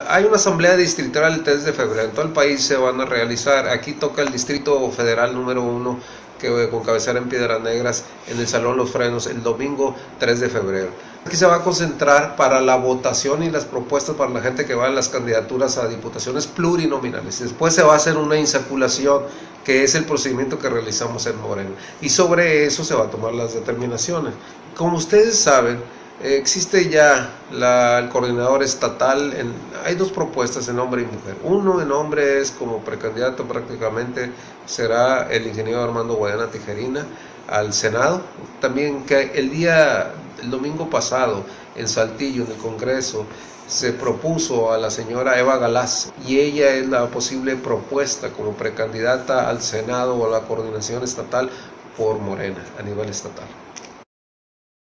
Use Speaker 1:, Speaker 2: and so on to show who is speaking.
Speaker 1: Hay una asamblea distrital el 3 de febrero, en todo el país se van a realizar. Aquí toca el Distrito Federal número 1, que con cabecera en Piedras Negras, en el Salón Los Frenos, el domingo 3 de febrero. Aquí se va a concentrar para la votación y las propuestas para la gente que va a las candidaturas a diputaciones plurinominales. Después se va a hacer una insaculación, que es el procedimiento que realizamos en Morena. Y sobre eso se van a tomar las determinaciones. Como ustedes saben, existe ya el coordinador estatal, hay dos propuestas en hombre y mujer. Uno en hombre es como precandidato prácticamente, será el ingeniero Armando Guadiana Tijerina al Senado. También que el domingo pasado en Saltillo, en el Congreso, se propuso a la señora Eva Galaz y ella es la posible propuesta como precandidata al Senado o a la coordinación estatal por Morena a nivel estatal.